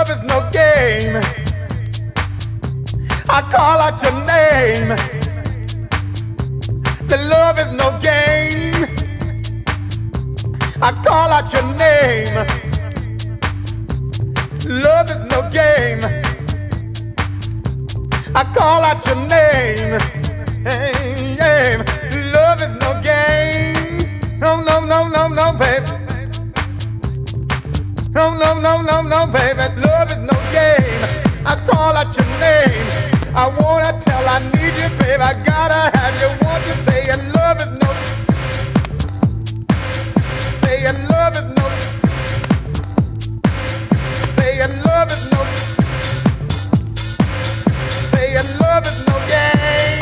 love is no game. I call out your name. The love is no game. I call out your name. Love is no game. I call out your name. Hey, love is no game. No, no, no, no, no, baby. No, no, no, no, no, baby. Love is no game. I call out your name. I wanna tell I need you, baby. I gotta have you. Want to say and love is no. Saying love is no. Saying love is no. Saying love is no game.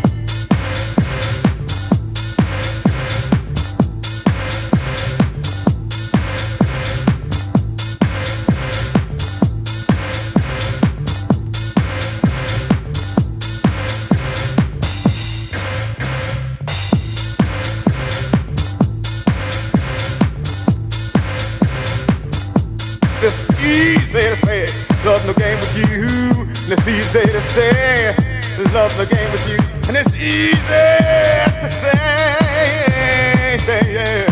It's easy to say, love no game with you. And it's easy to say, love no game with you. And it's easy to say, yeah.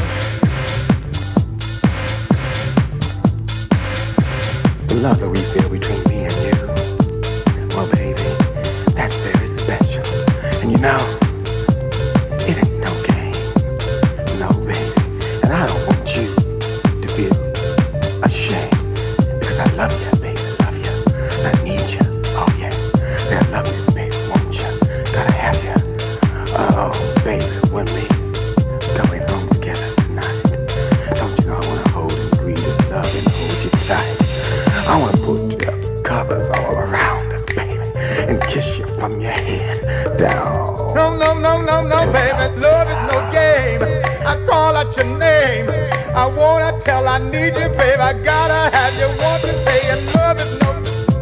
The love that we feel between me and you, well, baby, that's very special. And you know, it ain't no game, no, baby. And I don't want you to feel ashamed, because I love you, baby, love you. I need you, oh yeah. I love you, baby, want you, gotta have you. Oh, baby, when we going home together tonight, don't you know I wanna hold and breathe and love and hold you tight. I wanna put covers all around us, baby, and kiss you from your head down. No, no, no, no, no, baby. Love is no game. I call out your name. I wanna tell I need you, baby. I gotta have you. Want to say and love is no.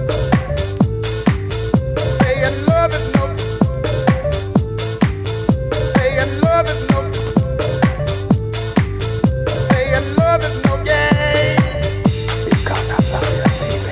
Saying love is no. Saying love is no. Saying love is no game. Because I love you, baby.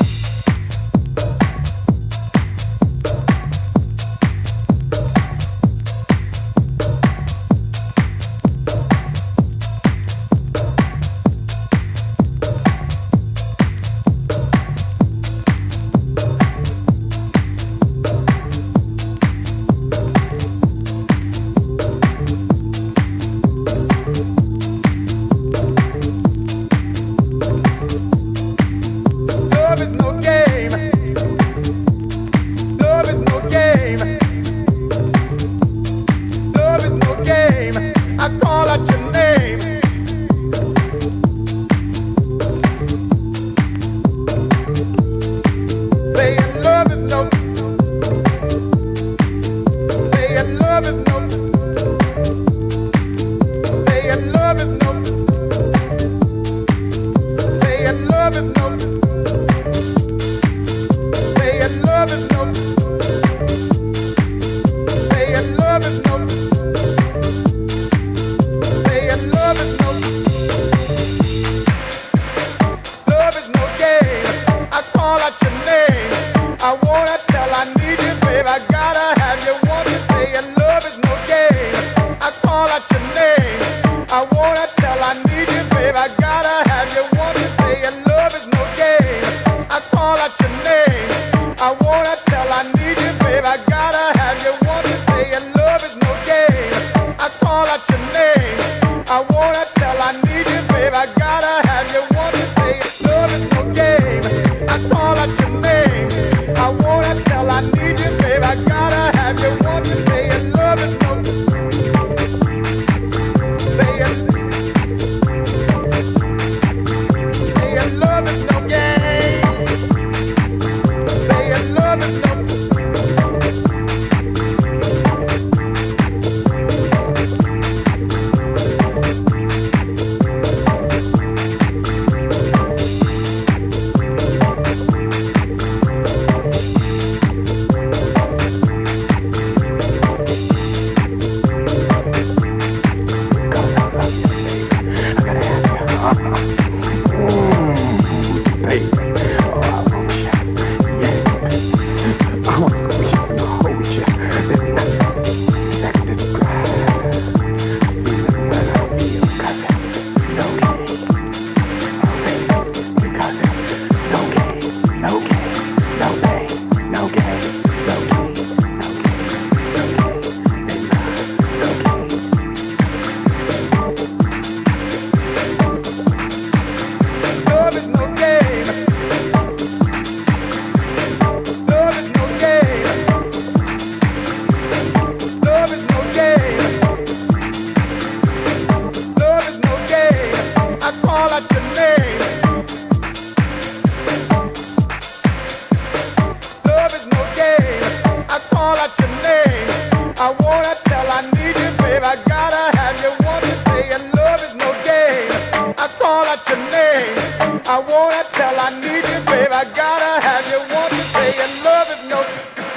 game. I wanna tell I need you, babe. I gotta have you, want to say, and love is no.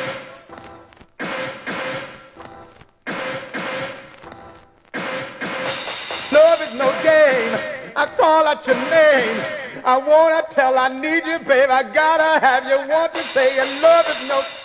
Love is no game. I call out your name. I wanna tell I need you, babe. I gotta have you, want to say, and love is no.